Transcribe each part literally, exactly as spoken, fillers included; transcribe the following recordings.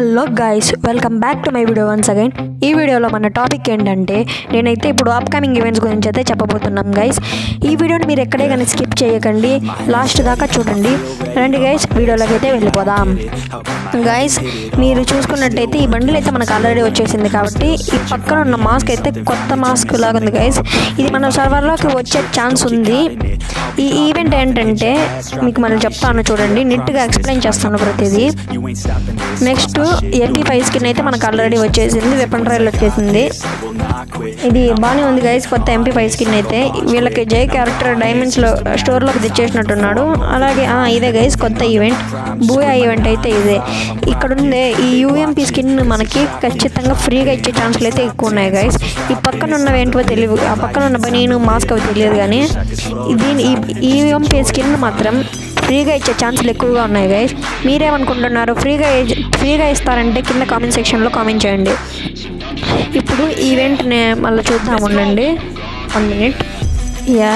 Hello guys, welcome back to my video once again. ఈ వీడియోలో మన టాపిక్ ఏంటంటే నేనైతే ఇప్పుడు అప్కమింగ్ ఈవెంట్స్ గురించి అయితే చెప్పబోతున్నాం గైస్. ఈ వీడియోని మీరు ఎక్కడే కానీ స్కిప్ చేయకండి, లాస్ట్ దాకా చూడండి. రండి గైస్, వీడియోలోకి అయితే వెళ్ళిపోదాం. గైస్, మీరు చూసుకున్నట్టయితే ఈ బండిల్ అయితే మనకు ఆల్రెడీ వచ్చేసింది కాబట్టి ఈ పక్కన ఉన్న మాస్క్ అయితే కొత్త మాస్క్ లాగా ఉంది గైస్. ఇది మన సర్వర్లోకి వచ్చే ఛాన్స్ ఉంది. ఈ ఈవెంట్ ఏంటంటే మీకు మళ్ళీ చెప్తాను చూడండి, నీట్గా ఎక్స్ప్లెయిన్ చేస్తాను ప్రతిదీ. నెక్స్ట్ ఎంపీ ఫైవ్ స్కిన్ అయితే మనకు ఆల్రెడీ వచ్చేసింది, వెపన్ ట్రయల్ వచ్చేసింది. ఇది బాగానే ఉంది గైస్. కొత్త ఎంపీ ఫైవ్ స్కిన్ అయితే వీళ్ళకి జై క్యారెక్టర్ డైమండ్స్లో స్టోర్లోకి తెచ్చేసినట్టున్నాడు. అలాగే ఇదే గైస్ కొత్త ఈవెంట్, బూయా ఈవెంట్ అయితే ఇదే. ఇక్కడ ఉండే ఈ యూఎంపీ స్కిన్ మనకి ఖచ్చితంగా ఫ్రీగా ఇచ్చే ఛాన్సులు అయితే ఎక్కువ ఉన్నాయి గైస్. ఈ పక్కన ఉన్నవి ఏంటో తెలియదు, ఆ పక్కన ఉన్న బనీను మాస్క్ అవి తెలియదు, కానీ దీని ఈ యూఎంపీ స్కిన్ మాత్రం ఫ్రీగా ఇచ్చే ఛాన్సులు ఎక్కువగా ఉన్నాయి గైస్. మీరేమనుకుంటున్నారు? ఫ్రీగా ఫ్రీగా ఇస్తారంటే కింద కామెంట్ సెక్షన్లో కామెంట్ చేయండి. ఇప్పుడు ఈవెంట్ని మళ్ళీ చూద్దాం, ఉండండి వన్ మినిట్. యా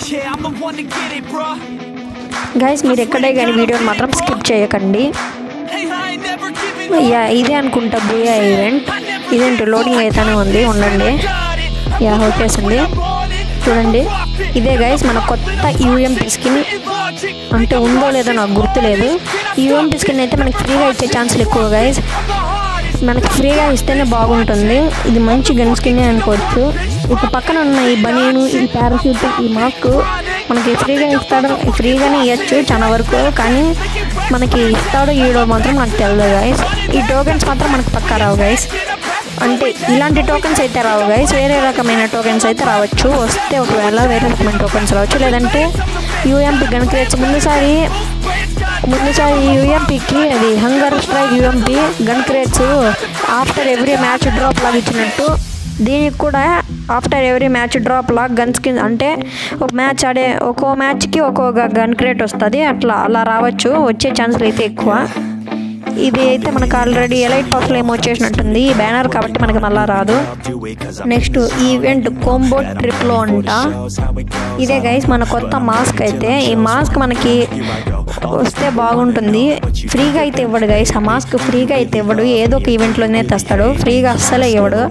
గైస్, మీరు ఎక్కడే కానీ వీడియోని మాత్రం స్కిప్ చేయకండి. యా ఇదే అనుకుంటా బూయా ఈవెంట్. ఇదేంటి లోడింగ్ అయితేనే ఉంది, ఉండండి. యా వచ్చేసింది చూడండి. ఇదే గైస్ మన కొత్త యూఎంపీ స్కిన్. అంటే ఉందో లేదో నాకు గుర్తులేదు. ఈ యూఎంపీ స్కిన్ అయితే మనకి ఫ్రీగా ఇచ్చే ఛాన్సులు ఎక్కువ గైస్. మనకి ఫ్రీగా ఇస్తేనే బాగుంటుంది. ఇది మంచి గన్ స్కిన్ అనుకోవచ్చు. ఇక పక్కన ఉన్న ఈ బనీను, ఈ పారాషూట్, ఈ మాస్క్ మనకి ఫ్రీగా ఇస్తాడు. ఫ్రీగానే ఇవ్వచ్చు చాలా వరకు, కానీ మనకి ఇస్తాడో ఈడో మాత్రం నాకు తెలియదు గైస్. ఈ టోకెన్స్ మాత్రం మనకు పక్కా రావు గైస్. అంటే ఇలాంటి టోకెన్స్ అయితే రావు గైస్, వేరే రకమైన టోకెన్స్ అయితే రావచ్చు. వస్తే ఒకవేళ వేరే రకమైన టోకెన్స్ రావచ్చు. లేదంటే యూఎంపీ గన్ క్రేట్స్ ముందుసారి ముందుసారి యూఎంపీకి అది hunger strike UMP gun crates after every match drop లాగా ఇచ్చినట్టు దీనికి కూడా ఆఫ్టర్ ఎవ్రీ మ్యాచ్ డ్రాప్ లాగా గన్ స్కిన్, అంటే ఒక మ్యాచ్ ఆడే ఒక్కో మ్యాచ్కి ఒక్కొక్క గన్ క్రేట్ వస్తుంది. అట్లా అలా రావచ్చు, వచ్చే ఛాన్సులు అయితే ఎక్కువ. ఇది అయితే మనకు ఆల్రెడీ ఎలైట్ పాస్లో ఏమో వచ్చేసినట్టుంది ఈ బ్యానర్, కాబట్టి మనకి మళ్ళీ రాదు. నెక్స్ట్ ఈవెంట్ కోంబో ట్రిప్లో అంట. ఇదే గైస్ మన కొత్త మాస్క్ అయితే. ఈ మాస్క్ మనకి వస్తే బాగుంటుంది. ఫ్రీగా అయితే ఇవ్వడు గైస్, ఆ మాస్క్ ఫ్రీగా అయితే ఇవ్వడు, ఏదో ఒక ఈవెంట్లోనే తెస్తాడు. ఫ్రీగా అస్సలే ఇవ్వడు.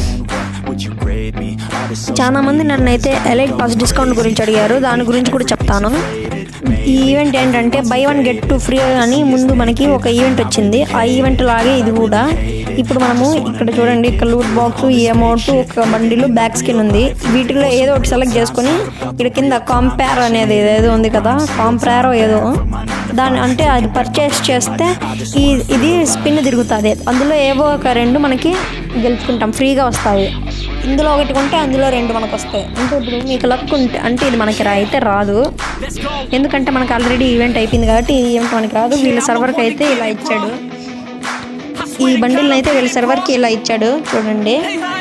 చాలా మంది నన్ను అయితే ఎలైట్ పాస్ డిస్కౌంట్ గురించి అడిగారు, దాని గురించి కూడా చెప్తాను. ఈ ఈవెంట్ ఏంటంటే buy one get two free అని ముందు మనకి ఒక ఈవెంట్ వచ్చింది. ఆ ఈవెంట్ లాగే ఇది కూడా. ఇప్పుడు మనము ఇక్కడ చూడండి, ఇక్కడ లూట్ బాక్స్, ఈ అమౌంట్, ఒక బండిలు, బ్యాక్ స్కిన్ ఉంది. వీటిలో ఏదో ఒకటి సెలెక్ట్ చేసుకొని ఇక్కడ కింద కాంపేర్ అనేది ఏదో ఉంది కదా, కాంపేరో ఏదో దాని అంటే అది పర్చేస్ చేస్తే ఈ ఇది స్పిన్ తిరుగుతుంది. అందులో ఏవో ఒక రెండు మనకి గెలుచుకుంటాం, ఫ్రీగా వస్తాయి. ఇందులో ఒకటి కొంటే అందులో రెండు మనకు వస్తాయి. అంటే ఇప్పుడు మీకు లక్ ఉంటే, అంటే ఇది మనకి రా అయితే రాదు, ఎందుకంటే మనకు ఆల్రెడీ ఈవెంట్ అయిపోయింది కాబట్టి ఈ ఈవెంట్ మనకి రాదు. వీళ్ళ సర్వర్కి అయితే ఇలా ఇచ్చాడు, ఈ బండిల్ని అయితే వీళ్ళ సర్వర్కి ఇలా ఇచ్చాడు చూడండి.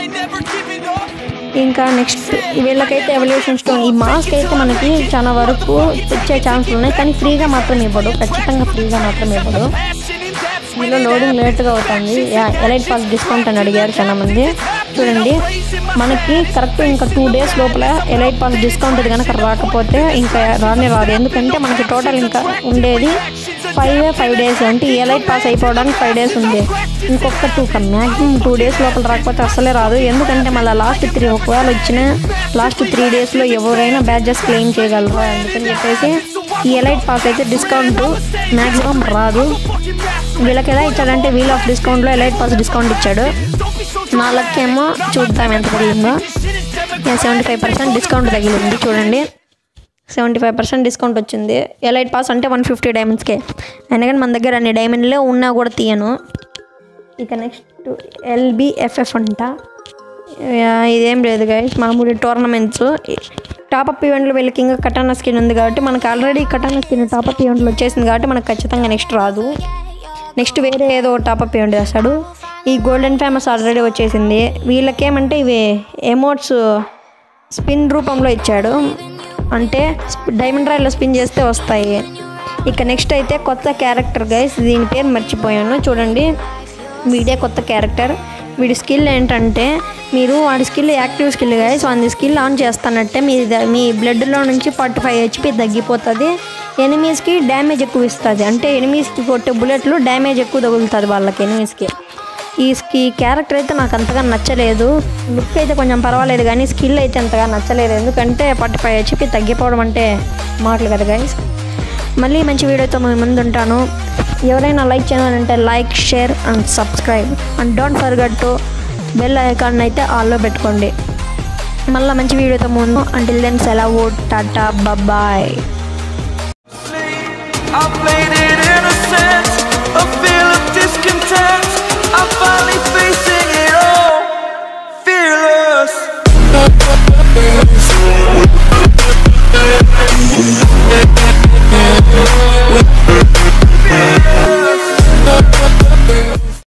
ఇంకా నెక్స్ట్ వీళ్ళకైతే ఎవల్యూషన్ స్టోన్, ఈ మాస్క్ అయితే మనకి చాలా వరకు తెచ్చే ఛాన్సులు ఉన్నాయి, కానీ ఫ్రీగా మాత్రం ఇవ్వడు, ఖచ్చితంగా ఫ్రీగా మాత్రం ఇవ్వడు. వీళ్ళు లోడింగ్ లేట్గా అవుతుంది. ఎలైట్ పాస్ డిస్కౌంట్ అని అడిగారు చాలా మంది. చూడండి మనకి కరెక్ట్ ఇంకా టూ డేస్ లోపల ఎలైట్ పాస్ డిస్కౌంట్ అది కనుక రాకపోతే ఇంకా రానే రాదు, ఎందుకంటే మనకి టోటల్ ఇంకా ఉండేది ఫైవ్ ఫైవ్ డేస్. అంటే ఈ ఎలైట్ పాస్ అయిపోవడానికి ఫైవ్ డేస్ ఉంది. ఇంకొక టూ మ్యాక్సిమం టూ డేస్ లోపల రాకపోతే అసలే రాదు, ఎందుకంటే మళ్ళీ లాస్ట్ త్రీ ఒకవేళ వచ్చిన లాస్ట్ త్రీ డేస్లో ఎవరైనా బ్యాడ్జెస్ క్లెయిమ్ చేయగలరు. అందుకని చెప్పేసి ఈ ఎలైట్ పాస్ అయితే డిస్కౌంట్ మ్యాక్సిమం రాదు. వీళ్ళకి ఎలా ఇచ్చాడంటే వీల్ ఆఫ్ డిస్కౌంట్లో ఎలైట్ పాస్ డిస్కౌంట్ ఇచ్చాడు. నాలుగేమో చూద్దాం ఎంత తగిలిందో. సెవెంటీ ఫైవ్ పర్సెంట్ డిస్కౌంట్ తగిలింది చూడండి, సెవెంటీ ఫైవ్ పర్సెంట్ డిస్కౌంట్ వచ్చింది. ఎలైట్ పాస్ అంటే వన్ ఫిఫ్టీ డైమండ్స్కే, అయినా కానీ మన దగ్గర అన్ని డైమండ్లే ఉన్నా కూడా తీయను. ఇక నెక్స్ట్ ఎల్బిఎఫ్ఎఫ్ అంట. ఇదేం లేదు గైస్, మామూలు టోర్నమెంట్స్ టాపప్ ఈవెంట్లు. వీళ్ళకి ఇంకా కటానా స్కిన్ ఉంది కాబట్టి మనకు ఆల్రెడీ కటానా స్కిన్ టాపప్ ఈవెంట్లు వచ్చేసింది కాబట్టి మనకు ఖచ్చితంగా నెక్స్ట్ రాదు. నెక్స్ట్ వేరే ఏదో టాపప్ ఈవెంట్ చేస్తాడు. ఈ గోల్డెన్ ఫేమస్ ఆల్రెడీ వచ్చేసింది. వీళ్ళకేమంటే ఇవి ఎమోట్స్ స్పిన్ రూపంలో ఇచ్చాడు, అంటే డైమండ్ రాయిలో స్పిన్ చేస్తే వస్తాయి. ఇక నెక్స్ట్ అయితే కొత్త క్యారెక్టర్ గైస్, దీని పేరు మర్చిపోయాను చూడండి. వీడే కొత్త క్యారెక్టర్. వీడి స్కిల్ ఏంటంటే మీరు వాడి స్కిల్ యాక్టివ్ స్కిల్ గైస్ వాడి స్కిల్ ఆన్ చేస్తానంటే మీ మీ బ్లడ్లో నుంచి ఫార్టీ ఫైవ్ హెచ్పి తగ్గిపోతుంది. ఎనిమీస్కి డ్యామేజ్ ఎక్కువ ఇస్తుంది, అంటే ఎనిమీస్కి కొట్టే బుల్లెట్లు డ్యామేజ్ ఎక్కువ తగులుతుంది వాళ్ళకి ఎనిమీస్కి. ఈ ఈ క్యారెక్టర్ అయితే నాకు అంతగా నచ్చలేదు. లుక్ అయితే కొంచెం పర్వాలేదు కానీ స్కిల్ అయితే అంతగా నచ్చలేదు. ఎందుకంటే ఫార్టీ ఫైవ్ హెచ్పి తగ్గిపోవడం అంటే మాటలు కదా గైస్. మళ్ళీ మంచి వీడియోతో మేము ముందు ఉంటాను. ఎవరైనా లైక్ చేయాలంటే like, share and subscribe and don't forget to bell icon అయితే ఆల్లో పెట్టుకోండి. మళ్ళీ మంచి వీడియోతో ముందు. అంటిల్ దెన్ సెలవు, టాటా, bye. I played it innocent, a feel of discontent. I